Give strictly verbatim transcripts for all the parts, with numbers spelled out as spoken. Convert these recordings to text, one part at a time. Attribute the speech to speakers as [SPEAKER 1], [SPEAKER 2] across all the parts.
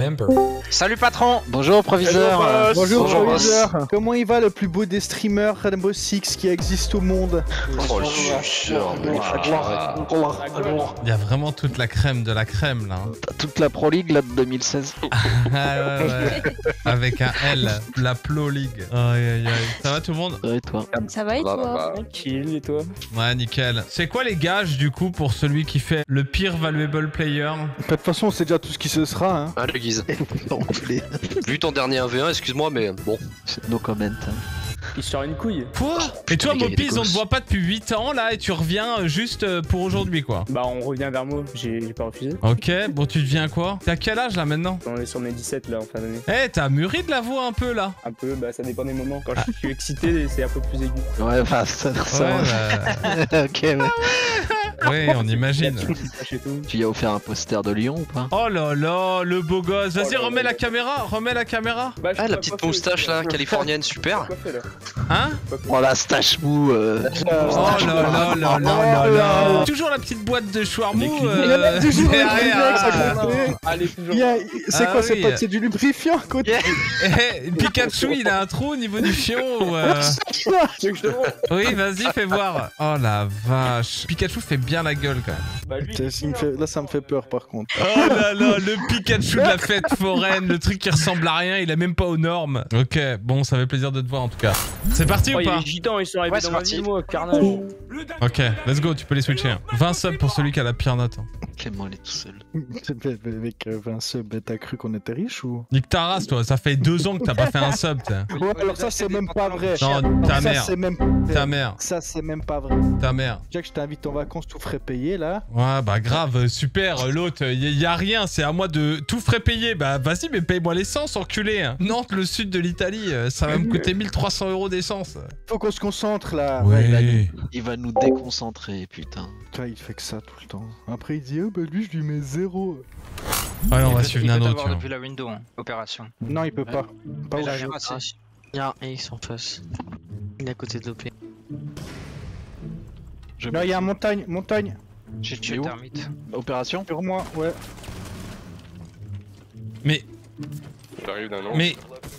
[SPEAKER 1] member.
[SPEAKER 2] Salut patron. Bonjour proviseur.
[SPEAKER 3] Hello, Bonjour,
[SPEAKER 2] Bonjour
[SPEAKER 3] proviseur. Boss. Comment il va le plus beau des streamers Rainbow Six qui existe au monde?
[SPEAKER 4] Oh,
[SPEAKER 1] Il y a vraiment toute la crème de la crème là. Hein.
[SPEAKER 2] T'as toute la Pro League là de deux mille seize.
[SPEAKER 1] Ah ouais, ouais. Avec un L, la Pro League. Aïe aïe aïe. Ça va tout le monde?
[SPEAKER 2] Et toi?
[SPEAKER 5] Ça va et toi?
[SPEAKER 6] Tranquille, et toi?
[SPEAKER 1] Ouais, nickel. C'est quoi les gages du coup pour celui qui fait le pire valuable player?
[SPEAKER 3] De toute façon, on sait déjà tout ce qui se sera. Hein.
[SPEAKER 4] Ah, le guise. Vu ton dernier un v un, excuse-moi, mais bon.
[SPEAKER 2] No comment.
[SPEAKER 6] Il sort une couille.
[SPEAKER 1] Quoi? Et toi,
[SPEAKER 4] Les gars, il y a des
[SPEAKER 1] Mopiz, on te
[SPEAKER 4] gosses.
[SPEAKER 1] voit pas depuis huit ans là et tu reviens juste pour aujourd'hui quoi.
[SPEAKER 6] Bah, on revient vers moi, j'ai pas refusé.
[SPEAKER 1] Ok, bon, tu deviens quoi? T'as quel âge là maintenant?
[SPEAKER 6] On est sur mes dix-sept là en fin d'année.
[SPEAKER 1] Eh, t'as mûri de la voix un peu là.
[SPEAKER 6] Un peu, bah ça dépend des moments. Quand je suis excité, c'est un peu plus aigu.
[SPEAKER 2] Ouais, bah ça. ça
[SPEAKER 1] Ouais, bah...
[SPEAKER 2] ok, ouais.
[SPEAKER 1] ouais, on imagine.
[SPEAKER 2] Tu y as offert un poster de Lyon ou pas?
[SPEAKER 1] Oh là là, le beau gosse. Vas-y,
[SPEAKER 6] Oh là
[SPEAKER 1] remets
[SPEAKER 6] là.
[SPEAKER 1] la caméra, remets la caméra.
[SPEAKER 6] Bah, je
[SPEAKER 4] Ah,
[SPEAKER 6] suis
[SPEAKER 4] la
[SPEAKER 6] pas
[SPEAKER 4] petite
[SPEAKER 6] coiffé,
[SPEAKER 4] moustache
[SPEAKER 6] je suis
[SPEAKER 4] là,
[SPEAKER 6] pas
[SPEAKER 4] californienne, super.
[SPEAKER 6] coiffé, là.
[SPEAKER 1] Hein?
[SPEAKER 2] Oh la stache mou. Euh...
[SPEAKER 1] Oh là là là là là là. Toujours la petite boîte de chouarmou.
[SPEAKER 3] Il y
[SPEAKER 1] Euh...
[SPEAKER 3] a toujours un
[SPEAKER 1] derrière.
[SPEAKER 3] Kleenex à côté.
[SPEAKER 6] Allez, toujours.
[SPEAKER 3] Il y a- C'est
[SPEAKER 1] Ah
[SPEAKER 3] quoi, c'est
[SPEAKER 1] oui.
[SPEAKER 3] pas c'est du lubrifiant à côté?
[SPEAKER 1] Eh, Pikachu, il a un trou au niveau du fion ou euh...
[SPEAKER 6] Tu veux que je te montre?
[SPEAKER 1] Oui, vas-y, fais voir. Oh la vache. Pikachu fait bien la gueule quand même.
[SPEAKER 6] Bah, lui,
[SPEAKER 3] Ça, ça me fait- Là, ça me fait peur par contre.
[SPEAKER 1] Oh là là, le Pikachu de la fête foraine, le truc qui ressemble à rien, il est même pas aux normes. Ok, bon, ça fait plaisir de te voir en tout cas. C'est parti
[SPEAKER 6] oh,
[SPEAKER 1] ou
[SPEAKER 6] il y a
[SPEAKER 1] pas?
[SPEAKER 6] les gitans, ils sont arrivés
[SPEAKER 4] Ouais,
[SPEAKER 6] dans
[SPEAKER 4] c'est
[SPEAKER 6] ma
[SPEAKER 4] parti.
[SPEAKER 6] ville, moi, carnage.
[SPEAKER 1] Ok, let's go, tu peux les switcher. vingt subs pour celui qui a la pire note.
[SPEAKER 2] Clément, il est tout seul.
[SPEAKER 3] Avec euh, vingt subs, t'as cru qu'on était riche ou?
[SPEAKER 1] Nique ta race, toi, ça fait deux ans que t'as pas fait un sub, t'sais.
[SPEAKER 3] Ouais, alors ça, c'est même pas vrai.
[SPEAKER 1] Non, ta
[SPEAKER 3] Ça,
[SPEAKER 1] mère,
[SPEAKER 3] c'est même
[SPEAKER 1] ta mère,
[SPEAKER 3] Ça, c'est même pas vrai.
[SPEAKER 1] ta mère.
[SPEAKER 3] Jack, je t'invite en vacances, tout frais payé là.
[SPEAKER 1] Ouais, bah grave, super, l'autre, y, y a rien, c'est à moi de tout frais payer. Bah vas-y, mais paye-moi l'essence, enculé. Nantes, le sud de l'Italie, euh, ça va me coûter mille trois cents euros d'essence.
[SPEAKER 3] Faut qu'on se concentre là.
[SPEAKER 1] Ouais.
[SPEAKER 2] il, va nous... il va nous déconcentrer, putain.
[SPEAKER 3] Putain, il fait que ça tout le temps. Après, il dit, oh bah lui, je lui mets zéro.
[SPEAKER 1] Ouais, on va
[SPEAKER 7] Il
[SPEAKER 1] suivre
[SPEAKER 7] peut
[SPEAKER 1] Nano,
[SPEAKER 7] t'avoir
[SPEAKER 1] tu vois.
[SPEAKER 7] depuis la window, hein, opération.
[SPEAKER 3] Non, il peut pas. Pas
[SPEAKER 7] Mais
[SPEAKER 3] au
[SPEAKER 7] là,
[SPEAKER 3] jeu.
[SPEAKER 7] j'ai raté.
[SPEAKER 8] Il y a un Ace en face. Il est à côté de l'O P.
[SPEAKER 2] Je...
[SPEAKER 3] Non, il y a un montagne, montagne.
[SPEAKER 7] J'ai tué
[SPEAKER 2] où
[SPEAKER 7] Termite.
[SPEAKER 2] Opération?
[SPEAKER 3] Sur moi, ouais.
[SPEAKER 1] Mais,
[SPEAKER 9] J'arrive d'un an.
[SPEAKER 1] mais...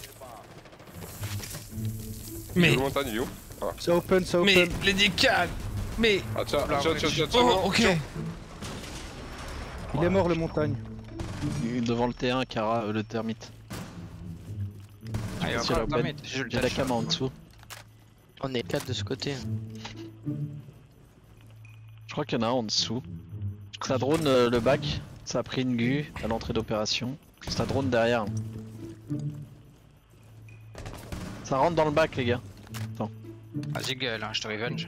[SPEAKER 1] Mais,
[SPEAKER 9] Le montagne, il est où?
[SPEAKER 3] C'est open, c'est
[SPEAKER 1] mais,
[SPEAKER 3] open.
[SPEAKER 1] les décals. Mais,
[SPEAKER 9] Ah, tiens, tiens, tiens, tiens, tiens.
[SPEAKER 1] oh, ok.
[SPEAKER 3] Il est mort le montagne.
[SPEAKER 2] Devant le T un, Kara, euh, le termite.
[SPEAKER 7] Ah, il y a
[SPEAKER 2] Sur
[SPEAKER 7] encore
[SPEAKER 2] la
[SPEAKER 7] Termite. Je le
[SPEAKER 2] J'ai la
[SPEAKER 7] tâche.
[SPEAKER 2] cam en dessous.
[SPEAKER 8] On est quatre de ce côté.
[SPEAKER 2] Je crois qu'il y en a un en dessous. Ça drone euh, le bac. Ça a pris une gu à l'entrée d'opération. Ça drone derrière. Ça rentre dans le bac, les gars.
[SPEAKER 7] Vas-y, gueule, hein, je te revenge.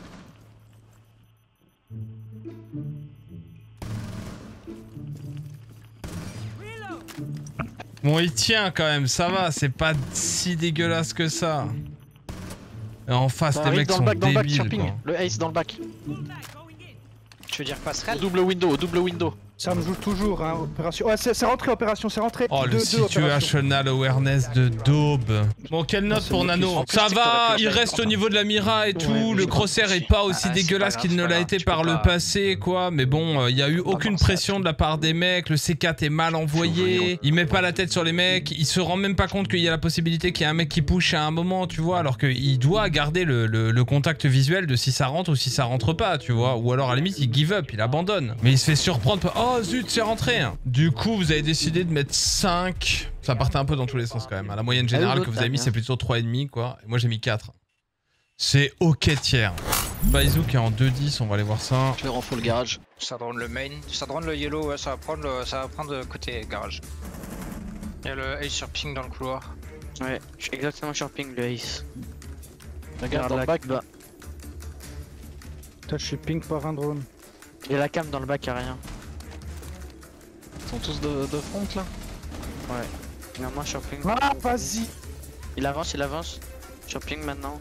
[SPEAKER 1] Bon, il tient quand même, ça va, c'est pas si dégueulasse que ça. Et en face,
[SPEAKER 2] Ça
[SPEAKER 1] les
[SPEAKER 2] arrive
[SPEAKER 1] mecs
[SPEAKER 2] dans
[SPEAKER 1] sont
[SPEAKER 2] le bac, dans le bac,
[SPEAKER 1] débiles,
[SPEAKER 2] sur ping.
[SPEAKER 1] quoi.
[SPEAKER 2] Le ace dans le bac.
[SPEAKER 7] Tu veux dire
[SPEAKER 2] Au
[SPEAKER 7] passerelle?
[SPEAKER 2] double window, au double window.
[SPEAKER 3] Ça me joue toujours, hein, opération. Ouais, c'est c'est rentré, opération, c'est rentré.
[SPEAKER 1] Oh, le
[SPEAKER 3] Deux- deux opérations.
[SPEAKER 1] situational awareness de daube. Bon, quelle note
[SPEAKER 3] c'est
[SPEAKER 1] pour
[SPEAKER 3] moi qui
[SPEAKER 1] Nano?
[SPEAKER 3] suis-
[SPEAKER 2] En plus,
[SPEAKER 1] Ça
[SPEAKER 2] c'est que t'aurais
[SPEAKER 1] va,
[SPEAKER 2] pu
[SPEAKER 1] il
[SPEAKER 2] le
[SPEAKER 1] reste au niveau de la mira et tout.
[SPEAKER 2] Ouais,
[SPEAKER 1] Le
[SPEAKER 2] je
[SPEAKER 1] crossair
[SPEAKER 7] pense
[SPEAKER 1] est
[SPEAKER 7] aussi.
[SPEAKER 1] pas aussi
[SPEAKER 7] Ah, c'est
[SPEAKER 1] dégueulasse
[SPEAKER 7] pas
[SPEAKER 1] qu'il
[SPEAKER 7] grave,
[SPEAKER 1] ne
[SPEAKER 7] c'est
[SPEAKER 1] l'a
[SPEAKER 7] pas
[SPEAKER 1] été
[SPEAKER 7] grave,
[SPEAKER 1] par
[SPEAKER 7] tu
[SPEAKER 1] le
[SPEAKER 7] peux pas-
[SPEAKER 1] passé, quoi. Mais bon, il y a eu aucune
[SPEAKER 7] voir ça,
[SPEAKER 1] pression de la part des mecs. Le C quatre est mal envoyé. Il met pas la tête sur les mecs. Il se rend même pas compte qu'il y a la possibilité qu'il y ait un mec qui push à un moment, tu vois. Alors qu'il doit garder le, le- le contact visuel de si ça rentre ou si ça rentre pas, tu vois. Ou alors à la limite, il give up, il abandonne. Mais il se fait surprendre par oh zut, c'est rentré. Du coup, vous avez décidé de mettre cinq. Ça partait un peu dans tous les sens quand même. À la moyenne générale que vous avez mis, c'est plutôt trois virgule cinq quoi. Et moi j'ai mis quatre. C'est ok tiers. Baizou qui est en deux dix, on va aller voir ça.
[SPEAKER 2] Je vais renfort le garage.
[SPEAKER 7] Ça drone le main, ça drone le yellow, ouais, ça va prendre le, ça va prendre le côté garage. Il y a le ace sur ping dans le couloir.
[SPEAKER 8] Ouais, je suis exactement sur ping le Ace.
[SPEAKER 2] Regarde dans le bac.
[SPEAKER 8] Bah,
[SPEAKER 3] Putain, je suis ping par un drone.
[SPEAKER 8] il y a la cam dans le bac, y'a rien.
[SPEAKER 2] Ils sont tous de, de front là.
[SPEAKER 8] Ouais. Non, moi sur ping.
[SPEAKER 3] Ah, vas-y.
[SPEAKER 8] Il avance, il avance. Sur ping maintenant.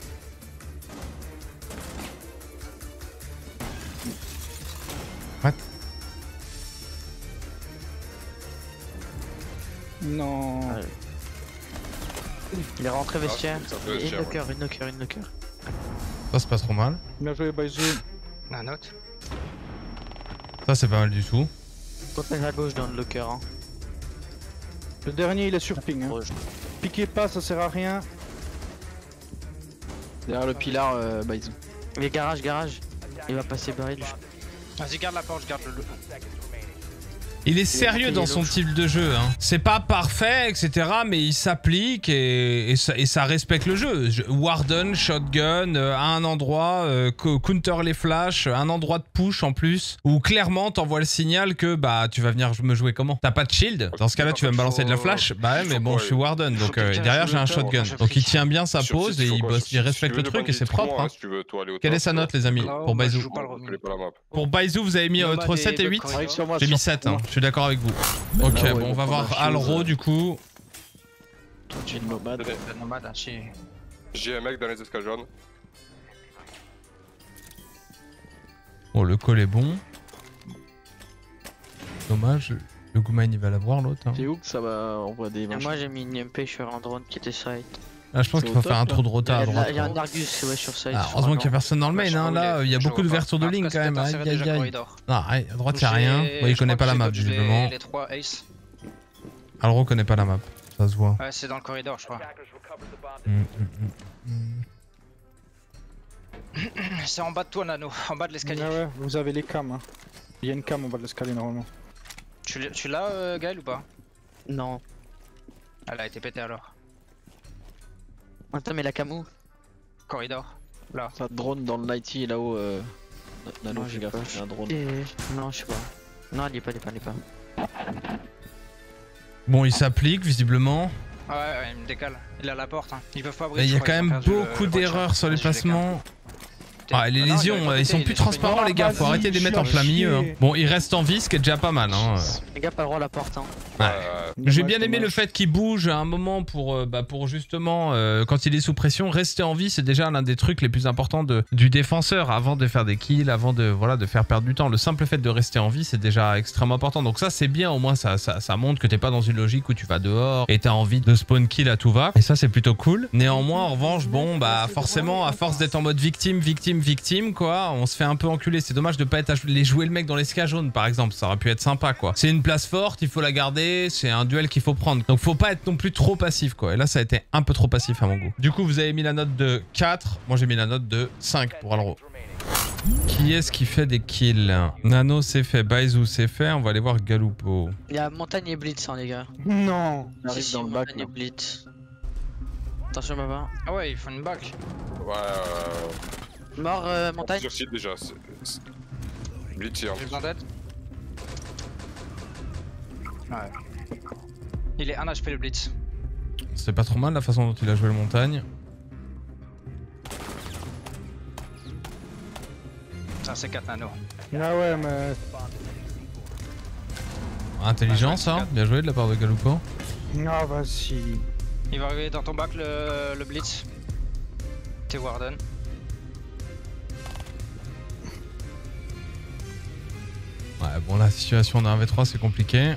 [SPEAKER 3] Non.
[SPEAKER 8] Ouais. Il est rentré vestiaire.
[SPEAKER 9] ça peut être
[SPEAKER 8] Une
[SPEAKER 9] cher,
[SPEAKER 8] knocker, une knocker, une knocker.
[SPEAKER 1] Ça c'est pas trop mal.
[SPEAKER 3] Bien joué, Baizou.
[SPEAKER 7] La note.
[SPEAKER 1] Ça c'est pas mal du tout.
[SPEAKER 8] Contact à gauche dans le locker. Hein.
[SPEAKER 3] Le dernier il est sur ping. Hein. Piquez pas, ça sert à rien.
[SPEAKER 2] Derrière le pilar, euh, Baizou.
[SPEAKER 8] Les garages, garage. Il va passer baril.
[SPEAKER 7] Vas-y, garde la porte, je garde le.
[SPEAKER 1] Il est sérieux dans son type de jeu. Hein. C'est pas parfait, et cetera. Mais il s'applique et, et, ça, et ça respecte le jeu. Warden, shotgun, euh, à un endroit, euh, counter les flashs, un endroit de push en plus, où clairement t'envoies le signal que bah tu vas venir me jouer comment. T'as pas de shield. Dans ce cas-là, tu vas me balancer de la flash. Bah ouais, mais bon, je suis Warden, donc euh, derrière j'ai un shotgun. Donc il tient bien sa pose et il bosse, il respecte le truc et c'est propre. Hein. Quelle est sa note, les amis, pour Baizou? Pour Baizou, vous avez mis entre sept et huit. J'ai mis sept. Hein. Je suis d'accord avec vous. Ok, ah ouais, bon, on va voir Alro du coup.
[SPEAKER 2] J'ai une nomade.
[SPEAKER 9] J'ai un mec dans les escales jaunes.
[SPEAKER 1] Bon, le call est bon. Dommage, le Goumain il va l'avoir l'autre. Hein.
[SPEAKER 2] C'est où que ça va envoyer des
[SPEAKER 8] machins. Moi j'ai mis une M P sur un drone qui était side.
[SPEAKER 1] Là, je pense qu'il faut faire un trou de rota à droite.
[SPEAKER 8] Il y a un Argus ouais, sur side.
[SPEAKER 1] Ah, heureusement qu'il n'y a personne dans le main, hein, là il y a beaucoup d'ouverture de ligne quand même. Aïe aïe aïe. Ah, à droite il n'y a rien. Ouais, il connaît pas la map visiblement. Alro connaît pas la map, ça se voit.
[SPEAKER 7] Ouais, c'est dans le corridor, je crois.
[SPEAKER 1] Mm, mm, mm,
[SPEAKER 7] mm. C'est en bas de toi, Nano, en bas de l'escalier.
[SPEAKER 3] Ouais, ouais, vous avez les cams. Hein. Il y a une cam en bas de l'escalier normalement.
[SPEAKER 7] Tu, tu l'as, euh, Gaël, ou pas?
[SPEAKER 8] Non.
[SPEAKER 7] Elle a été pétée alors.
[SPEAKER 8] Attends, mais la cam où?
[SPEAKER 7] Corridor. Là.
[SPEAKER 2] Ça drone dans le nighty là-haut. Euh... Nano, fais gaffe, il y a un drone.
[SPEAKER 8] Non, je sais pas. Non, il est pas, il est pas, il est pas.
[SPEAKER 1] Bon, il s'applique visiblement.
[SPEAKER 7] Ouais, ouais, il me décale. Il est à la porte. Hein. Ils peuvent pas ouvrir.
[SPEAKER 1] Il y a quand même beaucoup d'erreurs sur les placements. Ah, les lésions, euh, ils sont plus transparents, les gars. Faut arrêter de les mettre en plein milieu. Hein. Bon, il reste en vie, ce qui est déjà pas mal. Hein.
[SPEAKER 8] Les gars, pas le droit à la porte. Hein.
[SPEAKER 1] Ouais. J'ai bien aimé le fait qu'il bouge à un moment pour, euh, bah, pour justement, euh, quand il est sous pression, rester en vie, c'est déjà l'un des trucs les plus importants de, du défenseur avant de faire des kills, avant de, voilà, de faire perdre du temps. Le simple fait de rester en vie, c'est déjà extrêmement important. Donc ça, c'est bien. Au moins, ça, ça, ça montre que t'es pas dans une logique où tu vas dehors et t'as envie de spawn kill à tout va. Et ça, c'est plutôt cool. Néanmoins, en revanche, bon, bah forcément, à force d'être en mode victime, victime, victime, quoi, on se fait un peu enculer. C'est dommage de pas être à les jouer le mec dans les ska jaunes, par exemple. Ça aurait pu être sympa, quoi. C'est une place forte, il faut la garder. C'est un duel qu'il faut prendre. Donc faut pas être non plus trop passif, quoi. Et là, ça a été un peu trop passif à mon goût. Du coup, vous avez mis la note de quatre. Moi, j'ai mis la note de cinq pour Alro. Qui est-ce qui fait des kills? Nano c'est fait, Baizou c'est fait. On va aller voir Galupo.
[SPEAKER 8] Il y a Montagne et Blitz, hein, les gars.
[SPEAKER 3] Non.
[SPEAKER 2] On arrive
[SPEAKER 8] si,
[SPEAKER 2] dans
[SPEAKER 8] si,
[SPEAKER 2] le bac.
[SPEAKER 8] Montagne et Blitz. Attention, papa.
[SPEAKER 7] Ah ouais, ils font une back.
[SPEAKER 9] Ouais, euh...
[SPEAKER 8] Mort, euh, Montagne.
[SPEAKER 9] Sur site déjà. Blitz,
[SPEAKER 7] J'ai besoin d'aide. Ouais. Il est un H P le Blitz.
[SPEAKER 1] C'est pas trop mal la façon dont il a joué le montagne.
[SPEAKER 7] Ça c'est quatre Nano.
[SPEAKER 3] Ah ouais, mais.
[SPEAKER 1] Intelligence, hein. Bien joué de la part de Galupo.
[SPEAKER 3] Ah, vas-y.
[SPEAKER 7] Il va arriver dans ton bac le, le Blitz. T'es Warden.
[SPEAKER 1] Ouais, bon, la situation d'un un v trois, c'est compliqué.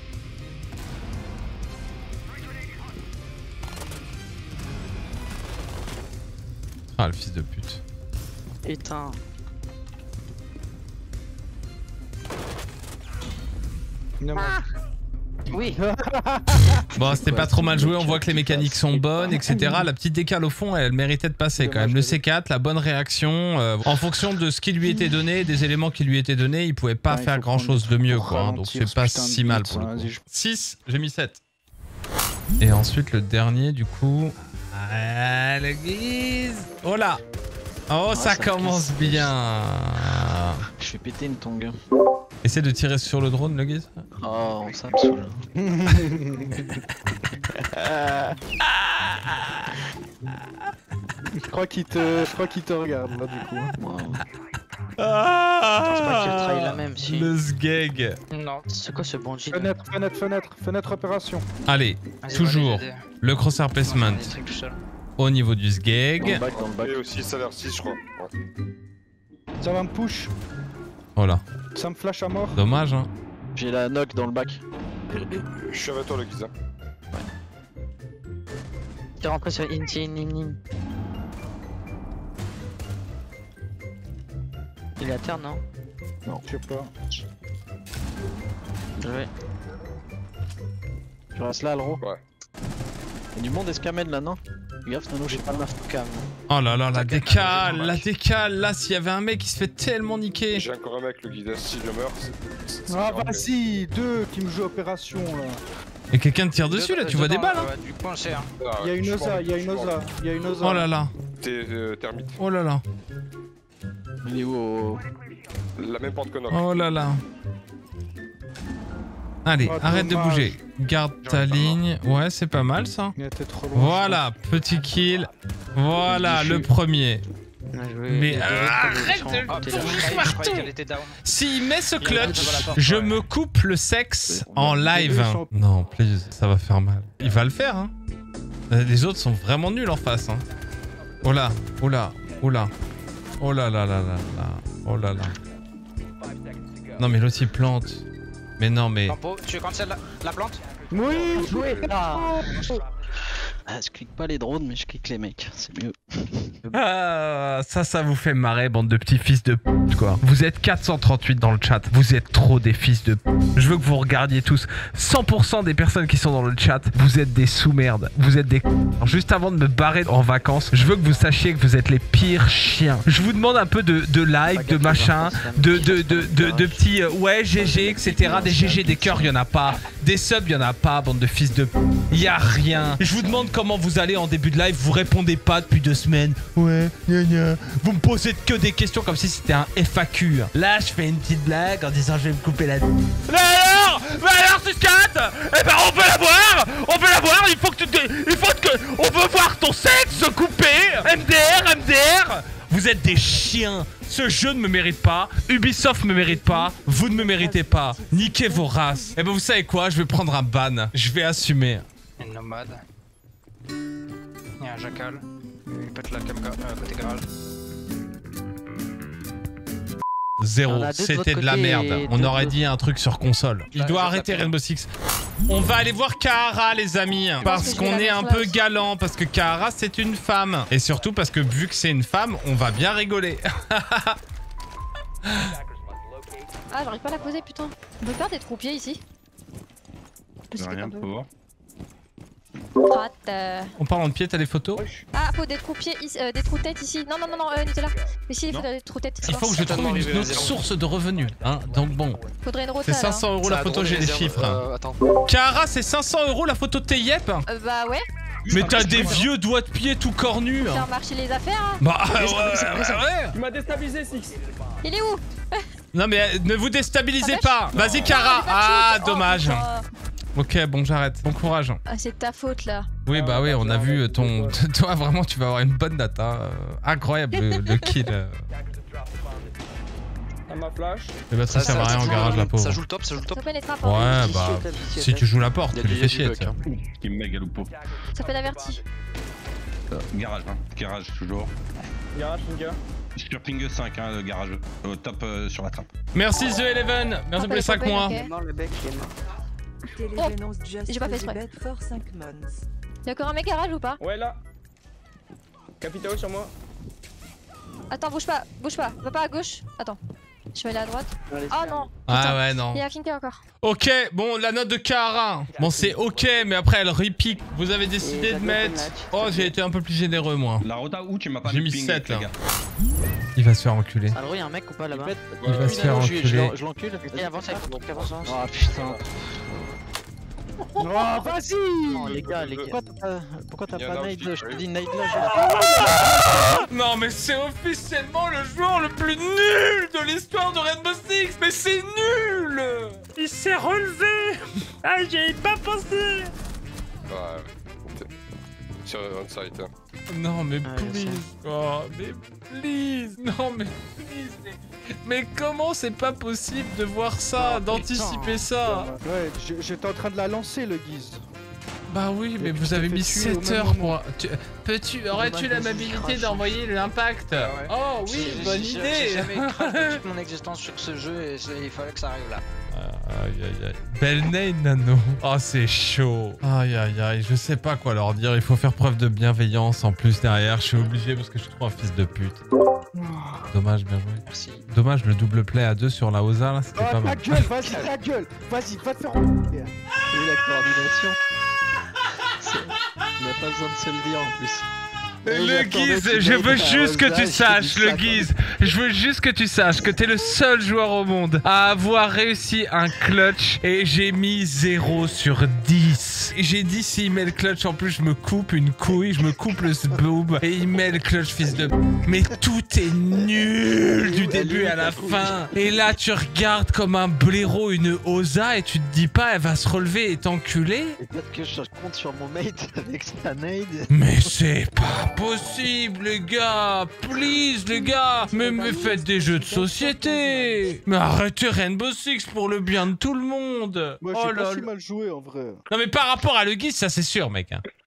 [SPEAKER 1] Ah, le fils de pute.
[SPEAKER 8] Putain.
[SPEAKER 3] Ah
[SPEAKER 8] oui.
[SPEAKER 1] Bon, c'était pas trop mal joué, on voit que les mécaniques sont bonnes, et cetera. La petite décale au fond, elle méritait de passer quand même. Le C quatre, la bonne réaction, euh, en fonction de ce qui lui était donné, des éléments qui lui étaient donnés, il pouvait pas
[SPEAKER 3] ouais,
[SPEAKER 1] faire grand chose de mieux, quoi. Hein, donc c'est pas si mal pour le coup. six, j'ai mis sept. Et ensuite le dernier, du coup... Ah, le guise. Oh là. Oh, ça, ça commence bien.
[SPEAKER 2] Je fais péter une tongue.
[SPEAKER 1] Essaie de tirer sur le drone, le guise.
[SPEAKER 2] Oh, ça me saoule.
[SPEAKER 3] Je crois qu'il te, je crois qu'il te regarde là du coup.
[SPEAKER 2] Wow.
[SPEAKER 1] Ah,
[SPEAKER 8] c'est pas qu'il travaille la même si.
[SPEAKER 1] Le sgeg.
[SPEAKER 7] Non.
[SPEAKER 8] C'est quoi ce bandit?
[SPEAKER 3] Fenêtre, fenêtre, fenêtre, fenêtre opération.
[SPEAKER 1] Allez, toujours le crosshair placement au niveau du sgeg.
[SPEAKER 2] Dans le bac, dans le bac.
[SPEAKER 9] Et aussi salaire six, je crois. Ouais.
[SPEAKER 3] Ça va me push.
[SPEAKER 1] Voilà.
[SPEAKER 3] Ça me flash à mort.
[SPEAKER 1] Dommage, hein.
[SPEAKER 2] J'ai la knock dans le bac.
[SPEAKER 9] Je suis avec toi, le guise.
[SPEAKER 8] T'es rentré sur Inti, Nim Nim. Il est à terre, non?
[SPEAKER 3] Non, je sais pas.
[SPEAKER 8] Ouais.
[SPEAKER 2] Tu restes là, Alro?
[SPEAKER 9] Ouais.
[SPEAKER 2] Y'a du monde escamène là, non? Fais gaffe, Nano, j'ai pas de cam.
[SPEAKER 1] Oh là là, la
[SPEAKER 7] T'inquiète,
[SPEAKER 1] décale,
[SPEAKER 7] Nano,
[SPEAKER 1] la
[SPEAKER 7] j'ai
[SPEAKER 1] décale. Là, s'il y avait un mec qui se fait tellement niquer.
[SPEAKER 9] J'ai encore un mec, le guide. Si je meurs, c'est. c'est-
[SPEAKER 3] Ah
[SPEAKER 9] c'est-
[SPEAKER 3] vas-y, deux qui me jouent opération là.
[SPEAKER 1] Et quelqu'un te tire dessus là, tu vois des balles hein.
[SPEAKER 7] Du coup, on sait, hein.
[SPEAKER 9] Ah,
[SPEAKER 3] Il y a
[SPEAKER 9] je
[SPEAKER 3] une
[SPEAKER 9] suis
[SPEAKER 3] osa,
[SPEAKER 9] mort,
[SPEAKER 3] il y a
[SPEAKER 9] je
[SPEAKER 3] une
[SPEAKER 9] suis mort.
[SPEAKER 3] osa, il y a une osa.
[SPEAKER 1] Oh là là,
[SPEAKER 9] T'es euh, termite.
[SPEAKER 1] oh là là,
[SPEAKER 2] Il est où au-
[SPEAKER 9] La même porte que notre.
[SPEAKER 1] oh là là. Allez,
[SPEAKER 3] Oh,
[SPEAKER 1] arrête de
[SPEAKER 3] dommage.
[SPEAKER 1] bouger. Garde ta ligne. Ouais, c'est pas mal ça.
[SPEAKER 3] Il était trop loin.
[SPEAKER 1] Voilà, petit kill. Voilà, le premier.
[SPEAKER 8] Bien joué.
[SPEAKER 1] Mais
[SPEAKER 8] Les deux autres,
[SPEAKER 1] arrête
[SPEAKER 8] ils sont-
[SPEAKER 1] de-
[SPEAKER 7] Ah,
[SPEAKER 8] t'es
[SPEAKER 7] putain,
[SPEAKER 8] là.
[SPEAKER 7] je croyais- je croyais qu'elle était down.
[SPEAKER 1] S'il met ce
[SPEAKER 7] Il y a un
[SPEAKER 1] clutch,
[SPEAKER 7] devant la porte,
[SPEAKER 1] je
[SPEAKER 7] ouais.
[SPEAKER 1] me coupe le sexe en
[SPEAKER 3] Les
[SPEAKER 1] live.
[SPEAKER 3] deux sont-
[SPEAKER 1] Non, please, ça va faire mal. Il va le faire, hein. Les autres sont vraiment nuls en face, hein. Oh là, oh là, oh là. Oh là là là là là. Oh là là. Non mais l'autre il plante. Mais non mais...
[SPEAKER 7] Campo, tu cancel la, la plante?
[SPEAKER 3] Oui, joué.
[SPEAKER 2] Ah, je clique pas les drones, mais je clique les mecs, c'est mieux.
[SPEAKER 1] Ah, ça, ça vous fait marrer, bande de petits fils de p***, quoi. Vous êtes quatre cent trente-huit dans le chat. Vous êtes trop des fils de p***. Je veux que vous regardiez tous. cent pour cent des personnes qui sont dans le chat, vous êtes des sous-merdes. Vous êtes des c***. Alors, juste avant de me barrer en vacances, je veux que vous sachiez que vous êtes les pires chiens. Je vous demande un peu de, de like, de machin, de, de, de, de, de petits euh, ouais, G G, et cetera. Des G G, des cœurs, il y en a pas. Des subs, il y en a pas, bande de fils de p***. Il y a rien. Je vous demande comment vous allez en début de live, vous répondez pas depuis deux semaines. Ouais, gna gna. Vous me posez que des questions comme si c'était un F A Q. Là, je fais une petite blague en disant je vais me couper la... Mais alors Mais alors, Suscat Eh ben, on peut la voir On peut la voir, il faut que tu te... Il faut que... On veut voir ton sexe se couper. M D R, M D R. Vous êtes des chiens. Ce jeu ne me mérite pas. Ubisoft me mérite pas. Vous ne me méritez pas. Niquez vos races. Eh ben, vous savez quoi? Je vais prendre un ban. Je vais assumer.
[SPEAKER 7] Une nomade. Il y a un jackal. Il pète la cam euh, côté garage.
[SPEAKER 1] Zéro,
[SPEAKER 8] On a deux de
[SPEAKER 1] c'était
[SPEAKER 8] votre
[SPEAKER 1] de la
[SPEAKER 8] côté
[SPEAKER 1] merde.
[SPEAKER 8] et
[SPEAKER 1] On
[SPEAKER 8] deux
[SPEAKER 1] aurait
[SPEAKER 8] de-
[SPEAKER 1] dit un truc sur console. Il
[SPEAKER 7] Bah,
[SPEAKER 1] doit
[SPEAKER 7] je
[SPEAKER 1] arrêter
[SPEAKER 7] t'appelle.
[SPEAKER 1] Rainbow Six. On va aller voir Kahara, les amis. Parce
[SPEAKER 5] que je vais
[SPEAKER 1] qu'on
[SPEAKER 5] la
[SPEAKER 1] est un
[SPEAKER 5] mettre
[SPEAKER 1] peu
[SPEAKER 5] là.
[SPEAKER 1] galant. Parce que Kahara, c'est une femme. Et surtout parce que vu que c'est une femme, on va bien rigoler.
[SPEAKER 5] Ah, j'arrive pas à la poser, putain. On peut faire des troupiers ici. Je sais
[SPEAKER 10] Rien
[SPEAKER 5] pas.
[SPEAKER 10] pour voir.
[SPEAKER 5] Rate, euh...
[SPEAKER 1] En parlant de pied, t'as des photos?
[SPEAKER 5] Ah, faut des troupiers ici, euh, des trous-têtes ici. Non, non, non, non, euh, Nutella. Ici, il faudrait des trous-têtes.
[SPEAKER 1] Il faut que je trouve
[SPEAKER 7] Totalement
[SPEAKER 1] une
[SPEAKER 7] arrivé à
[SPEAKER 1] autre
[SPEAKER 7] zéro.
[SPEAKER 1] source de revenus. Hein. Donc bon,
[SPEAKER 5] Faudrait une
[SPEAKER 1] c'est
[SPEAKER 5] rota.
[SPEAKER 1] cinq cents euros la photo, j'ai les chiffres.
[SPEAKER 4] Euh, attends.
[SPEAKER 1] Kahara, c'est cinq cents euros la photo de tes yep?
[SPEAKER 5] Euh, bah ouais,
[SPEAKER 1] Mais t'as des vieux doigts de pied tout cornus.
[SPEAKER 5] faire marcher les affaires. Hein.
[SPEAKER 1] Bah ouais, ouais, ouais.
[SPEAKER 6] Tu m'as déstabilisé, Six.
[SPEAKER 5] Il est où?
[SPEAKER 1] Non mais euh, ne vous déstabilisez
[SPEAKER 5] Ça
[SPEAKER 1] pas. Vas-y Kara.
[SPEAKER 5] Ah,
[SPEAKER 1] Ah,
[SPEAKER 5] j'ai pas de shoot.
[SPEAKER 1] dommage.
[SPEAKER 5] Oh, putain.
[SPEAKER 1] Ok, bon, j'arrête. Bon courage.
[SPEAKER 5] Ah, c'est de ta faute là.
[SPEAKER 1] Oui, bah oui, on a vu euh, ton... Toi, vraiment, tu vas avoir une bonne date. Hein. Euh, Incroyable, le, le kill. euh.
[SPEAKER 6] À ma flash.
[SPEAKER 1] Les batteries servent à rien en garage, la pauvre.
[SPEAKER 4] Ça joue le top, ça joue le top.
[SPEAKER 5] Ça fait les trappes. hein.
[SPEAKER 1] Ouais, bah... Si tu joues la porte,
[SPEAKER 4] Il y a
[SPEAKER 1] tu lui
[SPEAKER 4] du-
[SPEAKER 1] fais
[SPEAKER 4] il y a du
[SPEAKER 1] chier,
[SPEAKER 4] bug,
[SPEAKER 1] tu sais.
[SPEAKER 10] Qui me met Galoupo.
[SPEAKER 5] Ça fait l'averti.
[SPEAKER 10] Garage, hein. Garage, toujours.
[SPEAKER 6] Garage, finger.
[SPEAKER 10] Sur Ping cinq, hein, le garage. Au top euh, sur la trappe.
[SPEAKER 1] Merci The Eleven. Merci pour les cinq mois.
[SPEAKER 5] Ok.
[SPEAKER 11] Mort, le bec il est mort.
[SPEAKER 5] j'ai pas fait exprès. Y'a encore un mec garage ou pas?
[SPEAKER 6] Ouais, là. Capitao sur moi.
[SPEAKER 5] Attends, bouge pas, bouge pas. Va pas à gauche. Attends. Je vais aller à droite. Oh non.
[SPEAKER 1] Ah ouais, non.
[SPEAKER 5] Il y a Finker encore.
[SPEAKER 1] Ok, bon, la note de Kahara. Bon, c'est ok, mais après, elle repique. Vous avez décidé de mettre... Oh, j'ai été un peu plus généreux, moi.
[SPEAKER 10] La rota où tu m'as pas
[SPEAKER 1] J'ai
[SPEAKER 10] mis
[SPEAKER 1] mis
[SPEAKER 10] ping
[SPEAKER 1] sept,
[SPEAKER 10] les
[SPEAKER 1] là.
[SPEAKER 10] gars.
[SPEAKER 1] Il va se faire enculer.
[SPEAKER 8] Alors, il y a un mec ou pas là-bas?
[SPEAKER 1] Il va se faire
[SPEAKER 2] Je je
[SPEAKER 1] enculer.
[SPEAKER 2] l'en- je l'encule.
[SPEAKER 8] Et avance avec ton truc, avance, avance.
[SPEAKER 2] Ah putain.
[SPEAKER 3] Oh, vas-y.
[SPEAKER 8] Non, les gars, les gars.
[SPEAKER 2] Pourquoi t'as pas, pourquoi t'as
[SPEAKER 9] Il y en
[SPEAKER 2] pas
[SPEAKER 9] a
[SPEAKER 2] nade
[SPEAKER 9] aussi,
[SPEAKER 2] là? Je te
[SPEAKER 9] oui.
[SPEAKER 2] dis nade là.
[SPEAKER 1] Non, mais c'est officiellement le joueur le plus nul de l'histoire de Rainbow Six. Mais c'est nul. Il s'est relevé. Ah, j'y ai pas pensé.
[SPEAKER 9] Ouais. Sur on-site. Hein.
[SPEAKER 1] Non, mais
[SPEAKER 8] Ah, je
[SPEAKER 1] please. Oh, mais please. Non, mais please. Mais, mais comment c'est pas possible de voir ça, d'anticiper ça?
[SPEAKER 3] Ouais, je- j'étais en train de la lancer le guise.
[SPEAKER 1] Bah oui, mais
[SPEAKER 3] Et
[SPEAKER 1] vous
[SPEAKER 3] puis,
[SPEAKER 1] avez
[SPEAKER 3] ça
[SPEAKER 1] mis
[SPEAKER 3] fait tuer au
[SPEAKER 1] sept
[SPEAKER 3] même
[SPEAKER 1] heures
[SPEAKER 3] moment.
[SPEAKER 1] pour... Tu... Peux-tu... Aurais-tu
[SPEAKER 8] Dommage,
[SPEAKER 1] l'amabilité
[SPEAKER 8] crash.
[SPEAKER 1] d'envoyer l'impact?
[SPEAKER 7] Ah ouais.
[SPEAKER 1] Oh oui,
[SPEAKER 7] J'ai-
[SPEAKER 1] bonne
[SPEAKER 7] j'ai-
[SPEAKER 1] idée.
[SPEAKER 7] J'ai jamais crash de toute mon existence sur ce jeu et c'est- il fallait que ça arrive là.
[SPEAKER 1] Euh, Aïe aïe aïe. Belle name, Nano. Oh, c'est chaud. Aïe aïe aïe. Je sais pas quoi leur dire. Il faut faire preuve de bienveillance en plus derrière. Je suis obligé parce que je suis trop un fils de pute. Dommage, bien joué.
[SPEAKER 7] Merci.
[SPEAKER 1] Dommage, le double play à deux sur la Oza là, c'était
[SPEAKER 3] Oh,
[SPEAKER 1] pas
[SPEAKER 3] ta
[SPEAKER 1] mal.
[SPEAKER 3] gueule, vas-y, ta gueule. Vas-y, va te faire enculer.
[SPEAKER 2] Et la coordination. C'est- On n'a pas besoin de se le dire en plus.
[SPEAKER 1] Le Guise, je veux juste que tu saches, le Guise, je veux juste que tu saches que t'es le seul joueur au monde à avoir réussi un clutch et j'ai mis zéro sur dix. J'ai dit s'il met le clutch en plus je me coupe une couille, je me coupe le boob et il met le clutch fils de... Mais tout est nul du début à la fin. Et là tu regardes comme un blaireau une Oza et tu te dis pas elle va se relever et t'enculer.
[SPEAKER 2] Et peut-être que je compte sur mon mate avec sa nade.
[SPEAKER 1] Mais c'est pas possible, les gars! Please, les gars! Mais me faites des jeux de société! Mais arrêtez Rainbow Six pour le bien de tout le monde!
[SPEAKER 3] Moi,
[SPEAKER 1] Oh
[SPEAKER 3] j'ai
[SPEAKER 1] là
[SPEAKER 3] pas si
[SPEAKER 1] là.
[SPEAKER 3] mal joué en vrai.
[SPEAKER 1] Non mais par rapport à Le Guise, ça c'est sûr, mec. Hein.